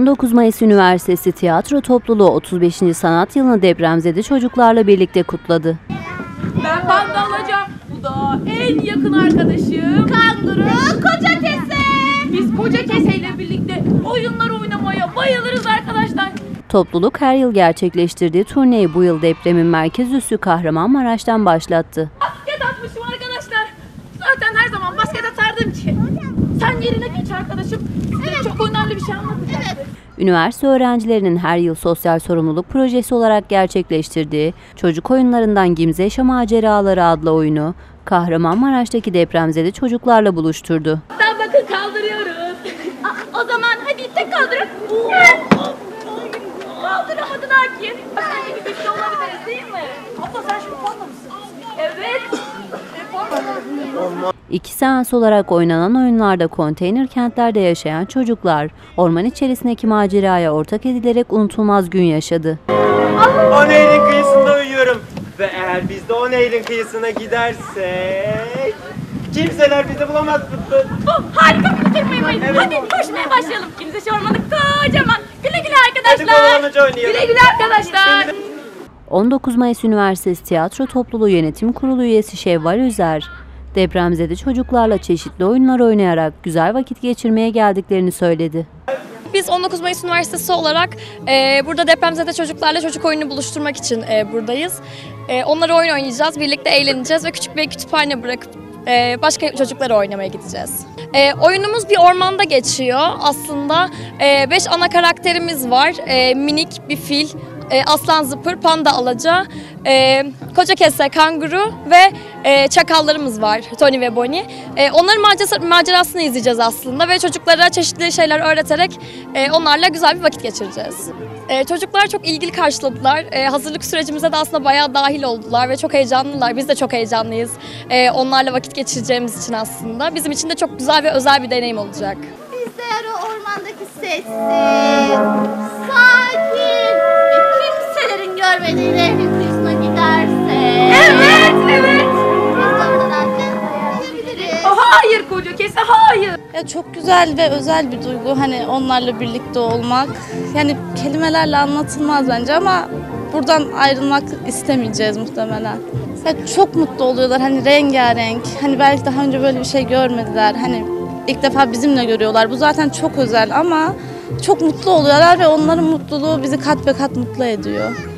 19 Mayıs Üniversitesi Tiyatro Topluluğu 35. sanat yılını depremzede çocuklarla birlikte kutladı. Ben panda alacağım. Bu da en yakın arkadaşım. Kanguru Koca Kese. Biz Koca Kese ile birlikte oyunlar oynamaya bayılırız arkadaşlar. Topluluk her yıl gerçekleştirdiği turneyi bu yıl depremin merkez üssü Kahramanmaraş'tan başlattı. Basket atmışım arkadaşlar. Zaten her zaman basket atardım ki. Sen yerine geç arkadaşım. Size çok önemli bir şey anlatacağım. Üniversite öğrencilerinin her yıl sosyal sorumluluk projesi olarak gerçekleştirdiği Çocuk Oyunlarından Gimze Yaşa Maceraları adlı oyunu Kahramanmaraş'taki depremzede çocuklarla buluşturdu. Bakın kaldırıyoruz. O zaman hadi tek kaldırın. Kaldıramadın Hakim. Senin gibi güçlü olabiliriz değil mi? Abla sen şimdi panda mısın? Evet. 2 seans olarak oynanan oyunlarda konteyner kentlerde yaşayan çocuklar orman içerisindeki maceraya ortak edilerek unutulmaz gün yaşadı. O nehlin kıyısında uyuyorum ve eğer biz de o nehlin kıyısına gidersek kimseler bizi bulamaz Fıttı. Bu harika bir fikir Mehmet. Evet. Hadi koşmaya başlayalım. Kimse şu ormanı kocaman. Güle güle Hadi arkadaşlar. kovalamaca oynayalım. Güle güle arkadaşlar. 19 Mayıs Üniversitesi Tiyatro Topluluğu Yönetim Kurulu üyesi Şevval Üzer, depremzede çocuklarla çeşitli oyunlar oynayarak güzel vakit geçirmeye geldiklerini söyledi. Biz 19 Mayıs Üniversitesi olarak burada depremzede çocuklarla çocuk oyunu buluşturmak için buradayız. Onlara oyun oynayacağız, birlikte eğleneceğiz ve küçük bir kütüphane bırakıp başka çocuklara oynamaya gideceğiz. Oyunumuz bir ormanda geçiyor aslında. 5 ana karakterimiz var. Minik bir fil, aslan zıpır, panda alaca, koca kese, kanguru ve çakallarımız var, Tony ve Bonnie. Onların macerasını izleyeceğiz aslında ve çocuklara çeşitli şeyler öğreterek onlarla güzel bir vakit geçireceğiz. Çocuklar çok ilgili karşıladılar. Hazırlık sürecimize de aslında bayağı dahil oldular ve çok heyecanlılar. Biz de çok heyecanlıyız. Onlarla vakit geçireceğimiz için aslında. Bizim için de çok güzel ve özel bir deneyim olacak. Bizler o ormandaki sessiz, sakin ve kimselerin görmediği nehrin kıyısına gidersek. Evet, evet. Biz oradan gidebiliriz. Hayır Koca Kese, hayır. Ya çok güzel ve özel bir duygu hani onlarla birlikte olmak. Yani kelimelerle anlatılmaz bence ama buradan ayrılmak istemeyeceğiz muhtemelen. Ya çok mutlu oluyorlar hani rengarenk. Hani belki daha önce böyle bir şey görmediler. Hani ilk defa bizimle görüyorlar. Bu zaten çok özel ama çok mutlu oluyorlar ve onların mutluluğu bizi kat be kat mutlu ediyor.